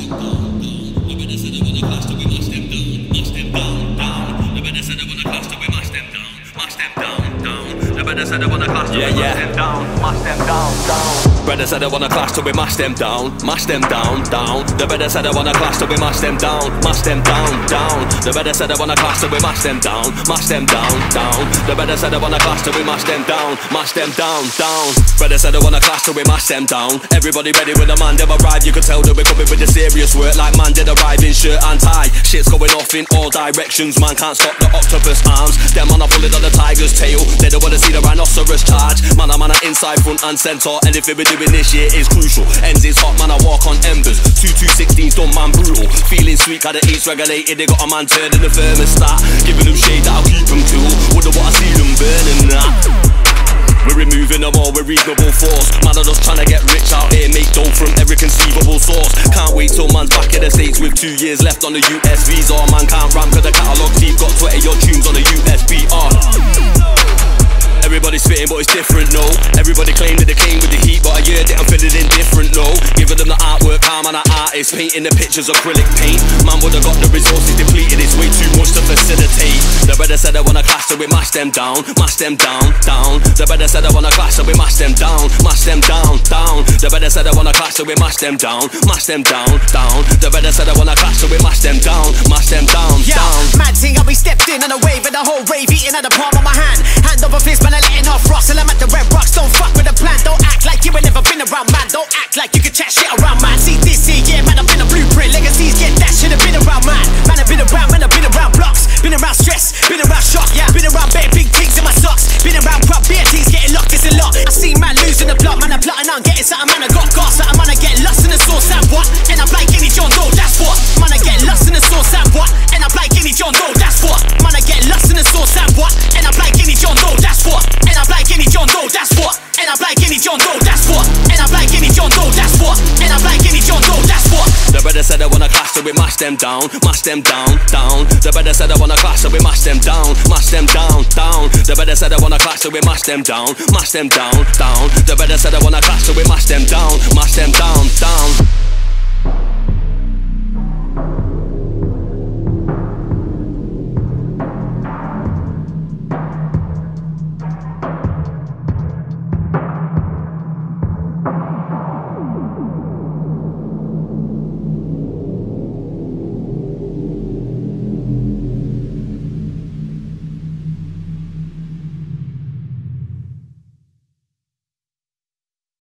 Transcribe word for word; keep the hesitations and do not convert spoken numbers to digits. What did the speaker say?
Yeah, yeah. Brother said I wanna clash till we mash them down, mash them down, down. The brother said I wanna clash till we mash them down, mash them down, down. The brother said I wanna clash till we mash them down, mash them down, down. The brother said I wanna clash till we mash them down, mash them down, down. Brother said I wanna clash till we mash them down. Everybody ready when the man them arrive. You could tell that we're coming with the serious work, like man did arrive in shirt and tie. Shit's going off in all directions. Man can't stop the octopus arms. Them man are pulling on the tiger's tail. They don't wanna see the rhinoceros charge. Man, I'm on an inside, front and centre. Anything we're doing this year is crucial. Ends is hot, man, I walk on embers. Two two sixteens done, man, brutal. Feeling sweet, kinda eats regulated. They got a man turning the thermostat, giving them shade that'll keep them cool. Wouldn't wanna see them burning that. We're removing them all with reasonable force. Man, I'm just trying to get rich out here, make dough from every conceivable source. Can't wait till man's back in the States with two years left on the U S Vs. Or man can't ram cause the catalogue team got twenty odd tunes on the U S B. Oh. Everybody's spitting but it's different, no. Everybody claim that they came with the heat, but I heard it, I'm feeling indifferent, no. Giving them the artwork, I'm an artist, painting the pictures acrylic paint. Man would've got the resources depleted, it's way too much to facilitate. The brother said I wanna clash so we mash them down, mash them down, down. The brother said I wanna clash so we mash them down, mash them down, down. The brother said I wanna clash so we mash them down, mash them down, down. The brother said I wanna clash so we mash them down, mash them down, yeah, down. Mad thing, I'll be stepped in on a wave and the whole rave eating at the palm of my hand. Hand over fist, man, I letting off rocks till I'm at the red rocks. Don't fuck with the plan, don't act like you ain't never been around, man. Don't act like you can chat shit around, man. See this here, yeah, man, I've been a blueprint. Legacies get that shit, I've been around, man. Man, I've been around, man, I've been around blocks. Been around stress, been around shock, yeah. Been around bare big things in my socks. Been around crop beer teams getting locked, it's a lot. I see man losing the plot, man, I'm plotting on getting something, man, I got gas, something, man, I get lost in the sauce, and what? And I'm like any John Doe, that's what. Man, I get lost in the sauce, and what? And I'm like any John Doe, that's what. Man, I get lost in the sauce, and what? And I'm like any John Doe, that's what. And I'm like any John Doe, that's what. And I'm like any John Doe, that's what. And I'm like any John Doe, that's what. And I'm like any John Doe, that's what. The brother said I wanna clash so we mash them down, mash them down, down. The brother said I wanna clash so we mash them down, mash them down, down. The brother said I wanna clash so we mash them down, mash them down, down. The brother said I wanna clash so we mash them down, mash them down, down.